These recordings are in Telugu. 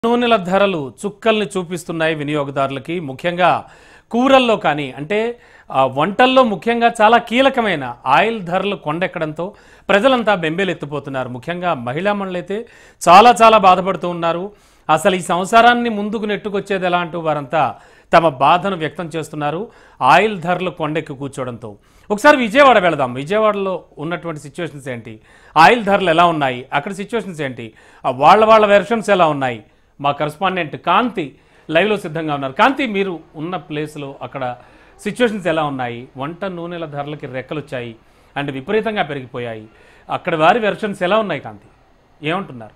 నూనెల ధరలు చుక్కల్ని చూపిస్తున్నాయి వినియోగదారులకి. ముఖ్యంగా కూరల్లో కానీ అంటే వంటల్లో ముఖ్యంగా చాలా కీలకమైన ఆయిల్ ధరలు కొండెక్కడంతో ప్రజలంతా బెంబేలెత్తిపోతున్నారు. ముఖ్యంగా మహిళా మనులైతే చాలా బాధపడుతూ ఉన్నారు. అసలు ఈ సంసారాన్ని ముందుకు నెట్టుకొచ్చేది ఎలా అంటూ వారంతా తమ బాధను వ్యక్తం చేస్తున్నారు ఆయిల్ ధరలు కొండెక్కి కూర్చోవడంతో. ఒకసారి విజయవాడ వెళదాం. విజయవాడలో ఉన్నటువంటి సిచ్యువేషన్స్ ఏంటి, ఆయిల్ ధరలు ఎలా ఉన్నాయి, అక్కడ సిచ్యువేషన్స్ ఏంటి, వాళ్ళ వెర్షన్స్ ఎలా ఉన్నాయి, మా కరెస్పాండెంట్ కాంతి లైవ్లో సిద్ధంగా ఉన్నారు. కాంతి, మీరు ఉన్న ప్లేస్లో అక్కడ సిచ్యువేషన్స్ ఎలా ఉన్నాయి? వంట నూనెల ధరలకి రెక్కలు వచ్చాయి అండ్ విపరీతంగా పెరిగిపోయాయి. అక్కడ వారి వెర్షన్స్ ఎలా ఉన్నాయి కాంతి, ఏమంటున్నారు?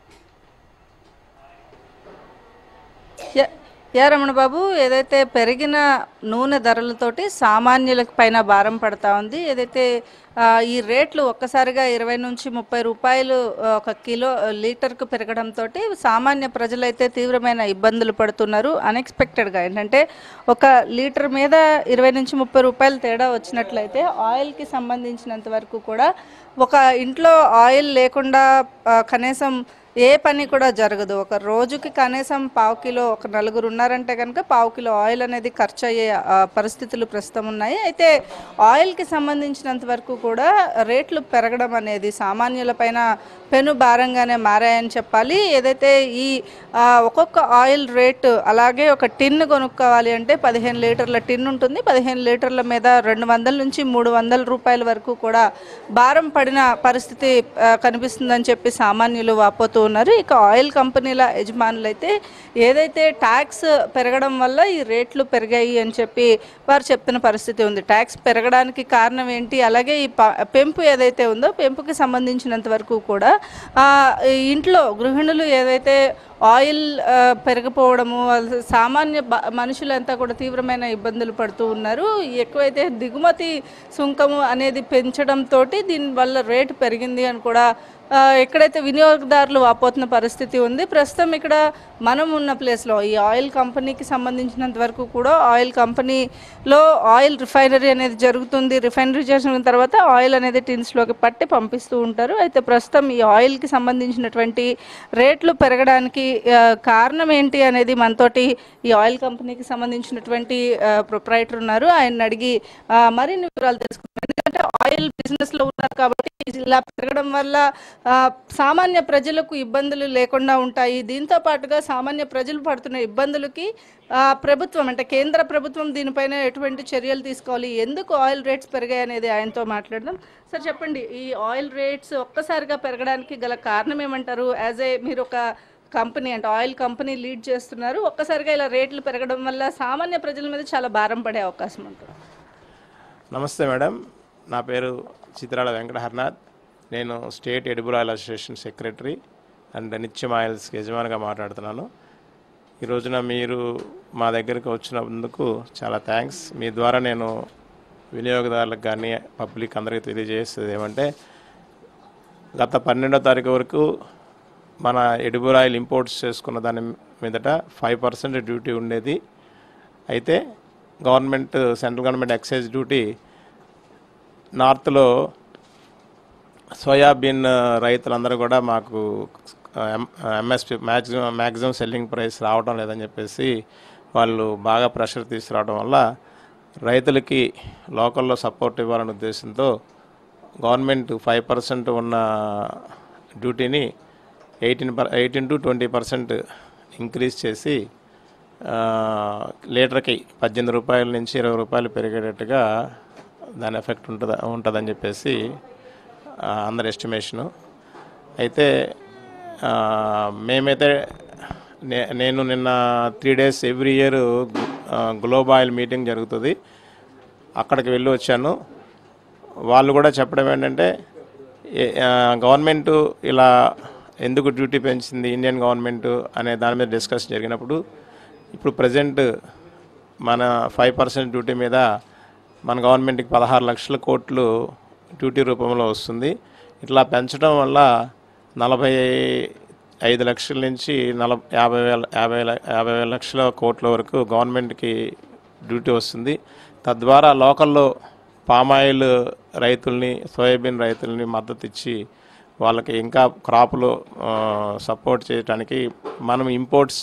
రమణ బాబు, ఏదైతే పెరిగిన నూనె ధరలతోటి సామాన్యులకు పైన భారం పడతా ఉంది. ఏదైతే ఈ రేట్లు ఒక్కసారిగా 20 నుంచి 30 రూపాయలు ఒక కిలో లీటర్కు పెరగడంతో సామాన్య ప్రజలైతే తీవ్రమైన ఇబ్బందులు పడుతున్నారు. అన్ఎక్స్పెక్టెడ్గా ఏంటంటే ఒక లీటర్ మీద 20 నుంచి 30 రూపాయలు తేడా వచ్చినట్లయితే ఆయిల్కి సంబంధించినంత వరకు కూడా ఒక ఇంట్లో ఆయిల్ లేకుండా కనీసం ఏ పని కూడా జరగదు. ఒక రోజుకి కనీసం పావు కిలో, ఒక నలుగురు ఉన్నారంటే కనుక పావు కిలో ఆయిల్ అనేది ఖర్చు అయ్యే పరిస్థితులు ప్రస్తుతం ఉన్నాయి. అయితే ఆయిల్కి సంబంధించినంత వరకు కూడా రేట్లు పెరగడం అనేది సామాన్యులపైన పెను భారంగానే మారాయని చెప్పాలి. ఏదైతే ఈ ఒక్కొక్క ఆయిల్ రేటు, అలాగే ఒక టిన్ కొనుక్కోవాలి అంటే 15 లీటర్ల టిన్ ఉంటుంది. 15 లీటర్ల మీద 200 నుంచి 300 రూపాయల వరకు కూడా భారం పడిన పరిస్థితి కనిపిస్తుందని చెప్పి సామాన్యులు వాపోతూ ఉన్నారు. ఇక ఆయిల్ కంపెనీల యజమానులు అయితే ఏదైతే ట్యాక్స్ పెరగడం వల్ల ఈ రేట్లు పెరిగాయి అని చెప్పి వారు చెప్తున్న పరిస్థితి ఉంది. ట్యాక్స్ పెరగడానికి కారణం ఏంటి, అలాగే ఈ పెంపు ఏదైతే ఉందో పెంపుకి సంబంధించినంత వరకు కూడా ఇంట్లో గృహిణులు ఏదైతే ఆయిల్ పెరిగిపోవడము, సామాన్య మనుషులంతా కూడా తీవ్రమైన ఇబ్బందులు పడుతూ ఉన్నారు. ఎక్కువైతే దిగుమతి సుంకము అనేది పెంచడంతో దీనివల్ల రేటు పెరిగింది అని కూడా ఎక్కడైతే వినియోగదారులు వాపోతున్న పరిస్థితి ఉంది. ప్రస్తుతం ఇక్కడ మనం ఉన్న ప్లేస్లో ఈ ఆయిల్ కంపెనీకి సంబంధించినంత వరకు కూడా ఆయిల్ కంపెనీలో ఆయిల్ రిఫైనరీ అనేది జరుగుతుంది. రిఫైనరీ చేసిన తర్వాత ఆయిల్ అనేది టిన్స్లోకి పట్టి పంపిస్తూ ఉంటారు. అయితే ప్రస్తుతం ఈ ఆయిల్కి సంబంధించినటువంటి రేట్లు పెరగడానికి కారణం ఏంటి అనేది మనతోటి ఈ ఆయిల్ కంపెనీకి సంబంధించినటువంటి ప్రొప్రైటర్ ఉన్నారు. ఆయన అడిగి మరిన్ని వివరాలు తెలుసుకుంటారు. ఎందుకంటే ఆయిల్ బిజినెస్లో ఉన్నారు కాబట్టి ఇలా పెరగడం వల్ల సామాన్య ప్రజలకు ఇబ్బందులు లేకుండా ఉంటాయి. దీంతో పాటుగా సామాన్య ప్రజలు పడుతున్న ఇబ్బందులకి ప్రభుత్వం అంటే కేంద్ర ప్రభుత్వం దీనిపైన ఎటువంటి చర్యలు తీసుకోవాలి, ఎందుకు ఆయిల్ రేట్స్ పెరిగాయి అనేది ఆయనతో మాట్లాడదాం. సార్ చెప్పండి, ఈ ఆయిల్ రేట్స్ ఒక్కసారిగా పెరగడానికి గల కారణం ఏమంటారు? మీరు ఒక కంపెనీ అంటే ఆయిల్ కంపెనీ లీడ్ చేస్తున్నారు, ఒక్కసారిగా ఇలా రేట్లు పెరగడం వల్ల సామాన్య ప్రజల మీద చాలా భారం పడే అవకాశం ఉంటుంది. నమస్తే మేడం, నా పేరు చిత్రాల వెంకట హర్నాథ్. నేను state edible oil association secretary and నిత్యం ఆయిల్స్కి యజమానిగా మాట్లాడుతున్నాను. ఈ రోజున మీరు మా దగ్గరికి వచ్చినందుకు చాలా థ్యాంక్స్. మీ ద్వారా నేను వినియోగదారులకు కానీ పబ్లిక్ అందరికీ తెలియజేసేది ఏమంటే, గత 12వ తారీఖు వరకు మన ఎడిబుల్ ఆయిల్ ఇంపోర్ట్స్ చేసుకున్న దాని మీదట 5% డ్యూటీ ఉండేది. అయితే సెంట్రల్ గవర్నమెంట్ ఎక్సైజ్ డ్యూటీ నార్త్లో సోయాబీన్ రైతులందరూ కూడా మాకు ఎంఎస్పి మ్యాక్సిమం సెల్లింగ్ ప్రైస్ రావడం లేదని చెప్పేసి వాళ్ళు బాగా ప్రెషర్ తీసుకురావడం వల్ల రైతులకి లోకల్లో సపోర్ట్ ఇవ్వాలనే ఉద్దేశంతో గవర్నమెంట్ 5% ఉన్న డ్యూటీని 18 to 20% ఇంక్రీజ్ చేసి లీటర్కి 18 రూపాయల నుంచి 20 రూపాయలు పెరిగేటట్టుగా దాని ఎఫెక్ట్ ఉంటుందని చెప్పేసి అందరి ఎస్టిమేషను. అయితే మేమైతే నేను నిన్న 3 days every year global oil meeting జరుగుతుంది, అక్కడికి వెళ్ళి వచ్చాను. వాళ్ళు కూడా చెప్పడం ఏంటంటే, గవర్నమెంటు ఇలా ఎందుకు డ్యూటీ పెంచింది ఇండియన్ గవర్నమెంట్ అనే దాని మీద డిస్కస్ జరిగినప్పుడు, ఇప్పుడు ప్రజెంట్ మన 5% డ్యూటీ మీద మన గవర్నమెంట్కి 16 లక్షల కోట్లు డ్యూటీ రూపంలో వస్తుంది. ఇట్లా పెంచడం వల్ల 45 లక్షల నుంచి 50 లక్షల కోట్ల వరకు గవర్నమెంట్కి డ్యూటీ వస్తుంది. తద్వారా లోకల్లో పామాయిల్ రైతుల్ని, సోయాబీన్ రైతుల్ని మద్దతు ఇచ్చి వాళ్ళకి ఇంకా క్రాప్లో సపోర్ట్ చేయడానికి మనం ఇంపోర్ట్స్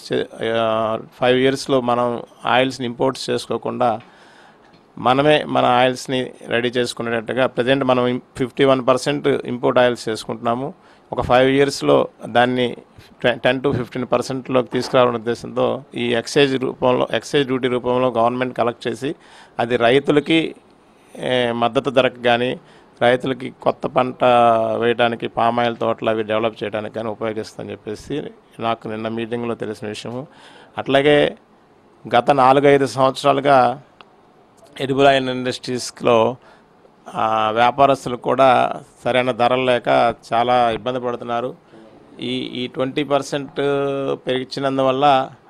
5 ఇయర్స్లో మనం ఆయిల్స్ని ఇంపోర్ట్స్ చేసుకోకుండా మనమే మన ఆయిల్స్ని రెడీ చేసుకునేటట్టుగా ప్రజెంట్ మనం 51% ఇంపోర్ట్ ఆయిల్స్ చేసుకుంటున్నాము. ఒక 5 ఇయర్స్లో దాన్ని 10 to 15%లోకి తీసుకురావాలనే ఉద్దేశంతో ఈ ఎక్సైజ్ డ్యూటీ రూపంలో గవర్నమెంట్ కలెక్ట్ చేసి అది రైతులకి మద్దతు ధరకు కానీ రైతులకి కొత్త పంట వేయడానికి పామాయిల్ తోటలు అవి డెవలప్ చేయడానికి కానీ ఉపయోగిస్తుందని చెప్పేసి నాకు నిన్న మీటింగ్లో తెలిసిన విషయము. అట్లాగే గత 4-5 సంవత్సరాలుగా ఎడిబుల్ ఆయిల్ ఇండస్ట్రీస్లో వ్యాపారస్తులు కూడా సరైన ధరలు లేక చాలా ఇబ్బంది పడుతున్నారు. ఈ 20% పెరిగించినందువల్ల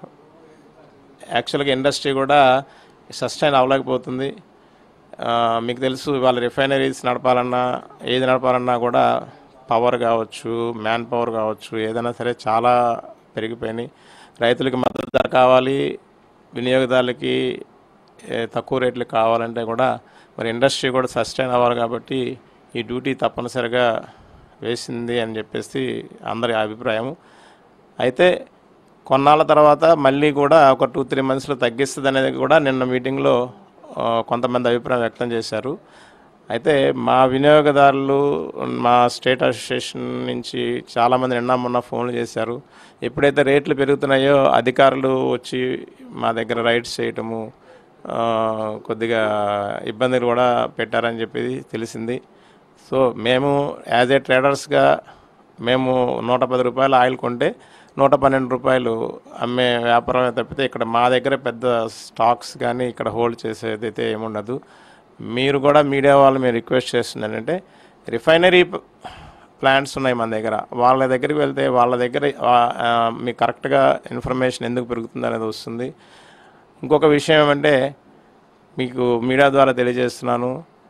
యాక్చువల్గా ఇండస్ట్రీ కూడా సస్టైన్ అవ్వలేకపోతుంది. మీకు తెలుసు వాళ్ళ రిఫైనరీస్ నడపాలన్నా ఏది నడపాలన్నా కూడా పవర్ కావచ్చు, మ్యాన్ పవర్ కావచ్చు, ఏదైనా సరే చాలా పెరిగిపోయినాయి. రైతులకి మద్దతు ధర కావాలి, వినియోగదారులకి తక్కువ రేట్లు కావాలంటే కూడా మరి ఇండస్ట్రీ కూడా సస్టైన్ అవ్వాలి. కాబట్టి ఈ డ్యూటీ తప్పనిసరిగా వేసింది అని చెప్పేసి అందరి అభిప్రాయం. అయితే కొన్నాళ్ళ తర్వాత మళ్ళీ కూడా ఒక 2-3 మంత్స్లో తగ్గిస్తుంది అనేది కూడా నిన్న మీటింగ్లో కొంతమంది అభిప్రాయం వ్యక్తం చేశారు. అయితే మా వినియోగదారులు మా స్టేట్ అసోసియేషన్ నుంచి చాలామంది నిన్న మొన్న ఫోన్లు చేశారు. ఎప్పుడైతే రేట్లు పెరుగుతున్నాయో అధికారులు వచ్చి మా దగ్గర రైడ్స్ చేయటము కొద్దిగా ఇబ్బందులు కూడా పెట్టారని చెప్పి తెలిసింది. సో మేము యాజ్ ఏ ట్రేడర్స్గా మేము 110 రూపాయలు ఆయిల్ కొంటే 112 రూపాయలు అమ్మే వ్యాపారం తప్పితే ఇక్కడ మా దగ్గర పెద్ద స్టాక్స్ కానీ ఇక్కడ హోల్డ్ చేసేది అయితే ఏముండదు. మీరు కూడా మీడియా వాళ్ళు మీరు రిక్వెస్ట్ చేస్తుంది ఏంటంటే రిఫైనరీ ప్లాంట్స్ ఉన్నాయి మన దగ్గర, వాళ్ళ దగ్గరికి వెళ్తే వాళ్ళ దగ్గర మీకు కరెక్ట్గా ఇన్ఫర్మేషన్ ఎందుకు పెరుగుతుంది అనేది వస్తుంది. ఇంకొక విషయం ఏమంటే మీకు మీడియా ద్వారా తెలియజేస్తున్నాను,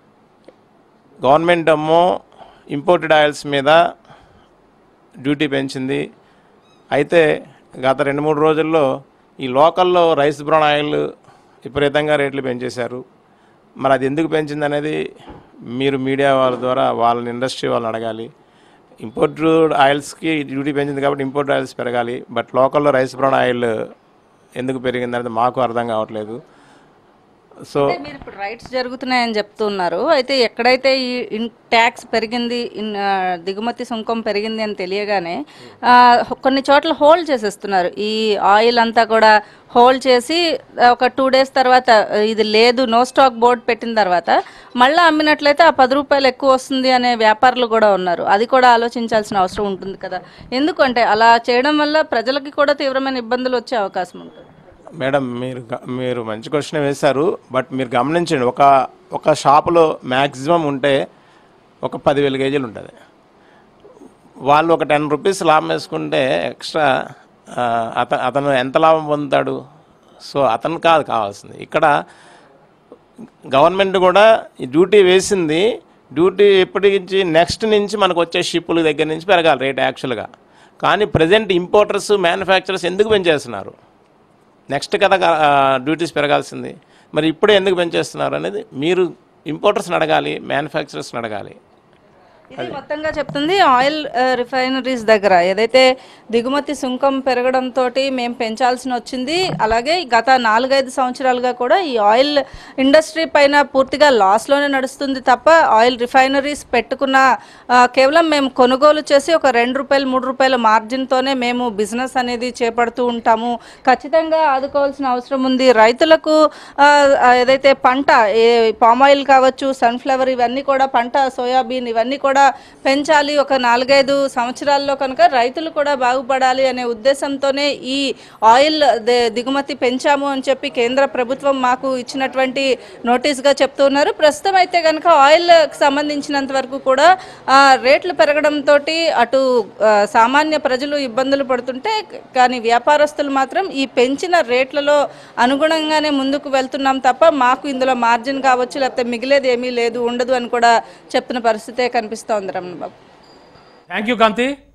గవర్నమెంట్ ఏమో ఇంపోర్టెడ్ ఆయిల్స్ మీద డ్యూటీ పెంచింది. అయితే గత 2-3 రోజుల్లో ఈ లోకల్లో రైస్ బ్రౌన్ ఆయిల్ విపరీతంగా రేట్లు పెంచేశారు. మరి అది ఎందుకు పెంచింది అనేది మీరు మీడియా వాళ్ళ ద్వారా వాళ్ళని ఇండస్ట్రీ వాళ్ళని అడగాలి. ఇంపోర్టెడ్ ఆయిల్స్కి డ్యూటీ పెంచింది కాబట్టి ఇంపోర్టెడ్ ఆయిల్స్ పెరగాలి. బట్ లోకల్లో రైస్ బ్రౌన్ ఆయిల్ ఎందుకు పెరిగింది అనేది మాకు అర్థం కావట్లేదు. సో మీరు ఇప్పుడు రైట్స్ జరుగుతున్నాయని చెప్తున్నారు. అయితే ఎక్కడైతే ఈ ట్యాక్స్ పెరిగింది, దిగుమతి సుంకం పెరిగింది అని తెలియగానే కొన్ని చోట్ల హోల్డ్ చేసేస్తున్నారు. ఈ ఆయిల్ అంతా కూడా హోల్డ్ చేసి ఒక 2 days తర్వాత ఇది లేదు నో స్టాక్ బోర్డ్ పెట్టిన తర్వాత మళ్ళీ అమ్మినట్లయితే ఆ 10 రూపాయలు ఎక్కువ వస్తుంది అనే వ్యాపారులు కూడా ఉన్నారు. అది కూడా ఆలోచించాల్సిన అవసరం ఉంటుంది కదా. ఎందుకంటే అలా చేయడం వల్ల ప్రజలకి కూడా తీవ్రమైన ఇబ్బందులు వచ్చే అవకాశం ఉంటుంది. మేడం మీరు మంచి క్వశ్చన్ వేశారు. బట్ మీరు గమనించండి, ఒక షాపులో మ్యాక్సిమం ఉంటే ఒక 10,000 కేజీలు ఉంటుంది. వాళ్ళు ఒక 10 రూపీస్ లాభం వేసుకుంటే ఎక్స్ట్రా అతను ఎంత లాభం పొందుతాడు? సో అతను కాదు కావాల్సింది. ఇక్కడ గవర్నమెంట్ కూడా ఈ డ్యూటీ వేసింది. డ్యూటీ ఎప్పటికి నెక్స్ట్ నుంచి మనకు వచ్చే షిప్పుల దగ్గర నుంచి పెరగాలి రేట్ యాక్చువల్గా. కానీ ప్రజెంట్ ఇంపోర్టర్స్ మ్యానుఫ్యాక్చరర్స్ ఎందుకు పెంచేస్తున్నారు? నెక్స్ట్ కదా డ్యూటీస్ పెరగాల్సింది. మరి ఇప్పుడే ఎందుకు పెంచేస్తున్నారు అనేది మీరు ఇంపోర్టర్స్ని అడగాలి, మ్యానుఫ్యాక్చరర్స్ని అడగాలి. ఇది మొత్తంగా చెప్తుంది ఆయిల్ రిఫైనరీస్ దగ్గర ఏదైతే దిగుమతి సుంకం పెరగడంతో మేము పెంచాల్సి వచ్చింది. అలాగే గత 4-5 సంవత్సరాలుగా కూడా ఈ ఆయిల్ ఇండస్ట్రీ పైన పూర్తిగా లాస్లోనే నడుస్తుంది తప్ప ఆయిల్ రిఫైనరీస్ పెట్టుకున్న కేవలం మేము కొనుగోలు చేసి ఒక 2 రూపాయలు 3 రూపాయల మార్జిన్తోనే మేము బిజినెస్ అనేది చేపడుతూ ఉంటాము. ఖచ్చితంగా ఆదుకోవాల్సిన అవసరం ఉంది. రైతులకు ఏదైతే పంట పామాయిల్ కావచ్చు, సన్ఫ్లవర్ ఇవన్నీ కూడా పంట, సోయాబీన్ ఇవన్నీ కూడా పెంచాలి. ఒక 4-5 సంవత్సరాల్లో కనుక రైతులు కూడా బాగుపడాలి అనే ఉద్దేశంతోనే ఈ ఆయిల్ దిగుమతి పెంచాము అని చెప్పి కేంద్ర ప్రభుత్వం మాకు ఇచ్చినటువంటి నోటీస్గా చెప్తున్నారు. ప్రస్తుతం అయితే కనుక ఆయిల్కి సంబంధించినంత వరకు కూడా రేట్లు పెరగడంతో అటు సామాన్య ప్రజలు ఇబ్బందులు పడుతుంటే కానీ వ్యాపారస్తులు మాత్రం ఈ పెంచిన రేట్లలో అనుగుణంగానే ముందుకు వెళ్తున్నాం తప్ప మాకు ఇందులో మార్జిన్ కావచ్చు లేకపోతే మిగిలేది ఏమీ లేదు ఉండదు అని కూడా చెప్తున్న పరిస్థితే కనిపిస్తుంది. Ramana Babu, thank you Kanthi.